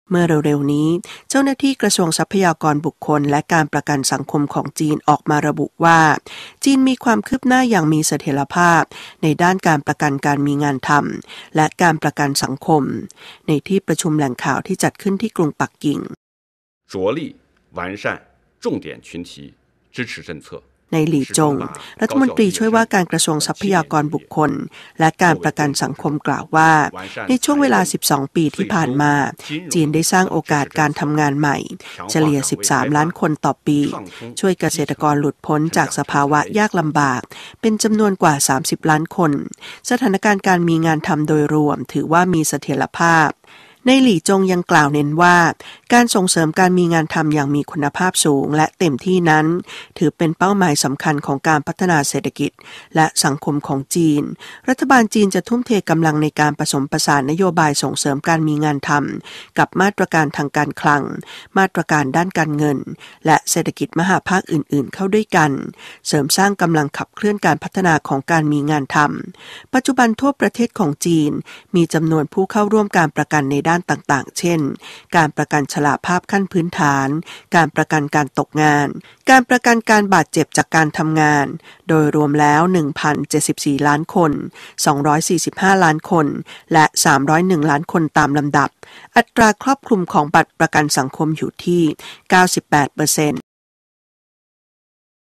เมื่อเร็วๆนี้เจ้าหน้าที่กระทรวงทรัพยากรบุคคลและการประกันสังคมของจีนออกมาระบุว่าจีนมีความคืบหน้าอย่างมีเสถียรภาพในด้านการประกันการมีงานทำและการประกันสังคมในที่ประชุมแหล่งข่าวที่จัดขึ้นที่กรุงปักกิ่ง着力完善重点群体支持政策ในหลี่จงรัฐมนตรีช่วยว่าการกระทรวงทรัพยากรบุคคลและการประกันสังคมกล่าวว่าในช่วงเวลา12ปีที่ผ่านมาจีนได้สร้างโอกาสการทำงานใหม่เฉลี่ย13ล้านคนต่อปีช่วยเกษตรกรหลุดพ้นจากสภาวะยากลำบากเป็นจำนวนกว่า30ล้านคนสถานการณ์การมีงานทำโดยรวมถือว่ามีเสถียรภาพในหลี่จงยังกล่าวเน้นว่าการส่งเสริมการมีงานทำอย่างมีคุณภาพสูงและเต็มที่นั้นถือเป็นเป้าหมายสำคัญของการพัฒนาเศรษฐกิจและสังคมของจีนรัฐบาลจีนจะทุ่มเทกำลังในการผสมผสานนโยบายส่งเสริมการมีงานทำกับมาตรการทางการคลังมาตรการด้านการเงินและเศรษฐกิจมหาภาคอื่นๆเข้าด้วยกันเสริมสร้างกำลังขับเคลื่อนการพัฒนาของการมีงานทำปัจจุบันทั่วประเทศของจีนมีจำนวนผู้เข้าร่วมการประกันในด้านต่างๆเช่นการประกันชราภาพขั้นพื้นฐานการประกันการตกงานการประกันการบาดเจ็บจากการทำงานโดยรวมแล้ว 1,074 ล้านคน245ล้านคนและ301ล้านคนตามลำดับอัตราครอบคลุมของบัตรประกันสังคมอยู่ที่ 98%